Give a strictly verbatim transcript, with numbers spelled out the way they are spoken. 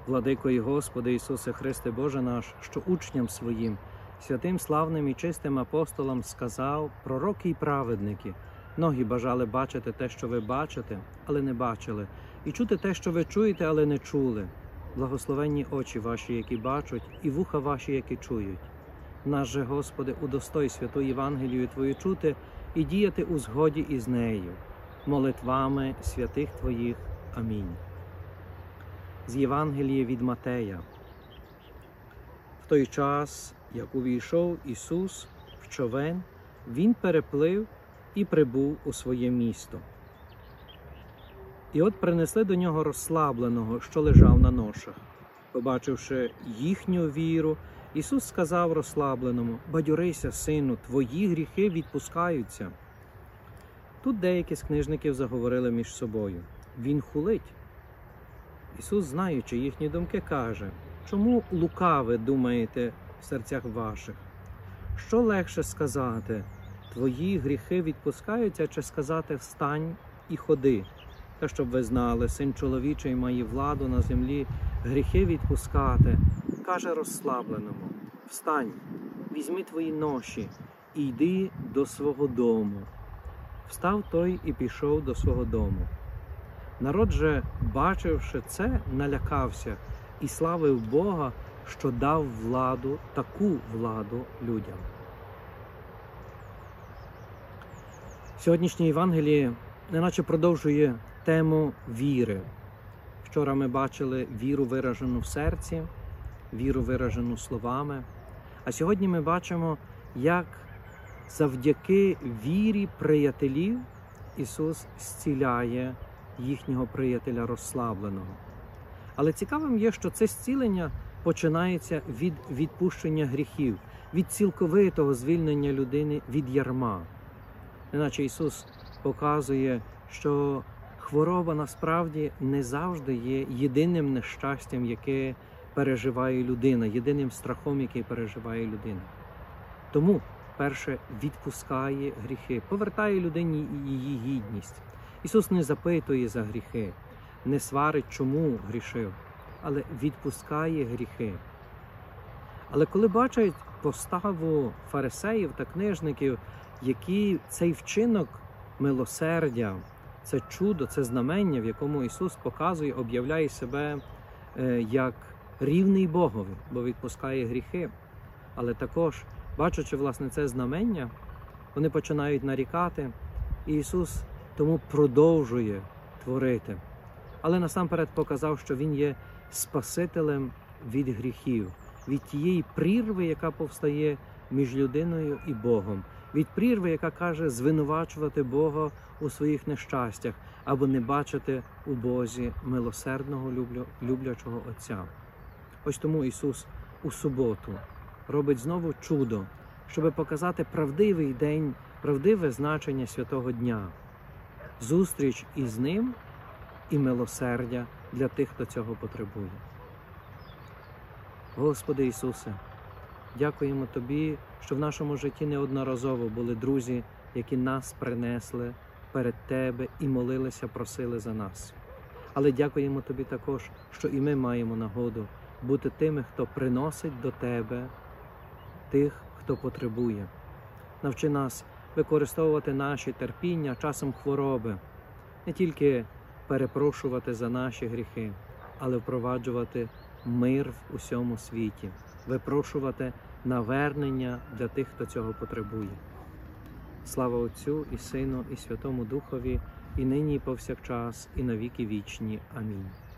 Владико і Господи Ісусе Христе Боже наш, що учням своїм, святим, славним і чистим апостолам сказав: пророки й праведники, многі бажали бачити те, що ви бачите, але не бачили, і чути те, що ви чуєте, але не чули. Благословенні очі ваші, які бачать, і вуха ваші, які чують. Нас же, Господи, удостой святу Євангелію Твою чути і діяти у згоді із нею, молитвами святих Твоїх. Амінь. З Євангелія від Матея. В той час, як увійшов Ісус в човен, Він переплив і прибув у своє місто. І от принесли до нього розслабленого, що лежав на ношах. Побачивши їхню віру, Ісус сказав розслабленому: «Бадьорися, сину, твої гріхи відпускаються». Тут деякі з книжників заговорили між собою: «Він хулить». Ісус, знаючи їхні думки, каже: «Чому лукаве думаєте в серцях ваших? Що легше сказати: твої гріхи відпускаються, чи сказати: встань і ходи? Та щоб ви знали, Син чоловічий має владу на землі гріхи відпускати». Каже розслабленому: «Встань, візьми твої ноші і йди до свого дому». Встав той і пішов до свого дому. Народ же, бачивши це, налякався і славив Бога, що дав владу, таку владу людям. Сьогоднішнє Євангеліє неначе продовжує тему віри. Вчора ми бачили віру, виражену в серці, віру, виражену словами. А сьогодні ми бачимо, як завдяки вірі приятелів Ісус зціляє їхнього приятеля розслабленого. Але цікавим є, що це зцілення починається від відпущення гріхів, від цілковитого звільнення людини від ярма. Неначе Ісус показує, що хвороба насправді не завжди є єдиним нещастям, яке переживає людина, єдиним страхом, який переживає людина. Тому, перше, відпускає гріхи, повертає людині її гідність. Ісус не запитує за гріхи, не сварить, чому грішив, але відпускає гріхи. Але коли бачать поставу фарисеїв та книжників, які цей вчинок милосердя, це чудо, це знамення, в якому Ісус показує, об'являє себе е, як рівний Богові, бо відпускає гріхи. Але також, бачачи, власне, це знамення, вони починають нарікати, і Ісус тому продовжує творити. Але насамперед показав, що Він є Спасителем від гріхів, від тієї прірви, яка повстає між людиною і Богом, від прірви, яка каже звинувачувати Бога у своїх нещастях, або не бачити у Бозі милосердного, люблю, люблячого Отця. Ось тому Ісус у суботу робить знову чудо, щоб показати правдивий день, правдиве значення святого дня. Зустріч із Ним і милосердя для тих, хто цього потребує. Господи Ісусе, дякуємо Тобі, що в нашому житті неодноразово були друзі, які нас принесли перед Тебе і молилися, просили за нас. Але дякуємо Тобі також, що і ми маємо нагоду бути тими, хто приносить до Тебе тих, хто потребує. Навчи нас використовувати наші терпіння часом хвороби, не тільки перепрошувати за наші гріхи, але впроваджувати мир в усьому світі, випрошувати навернення для тих, хто цього потребує. Слава Отцю і Сину і Святому Духові, і нині, і повсякчас, і на віки вічні. Амінь.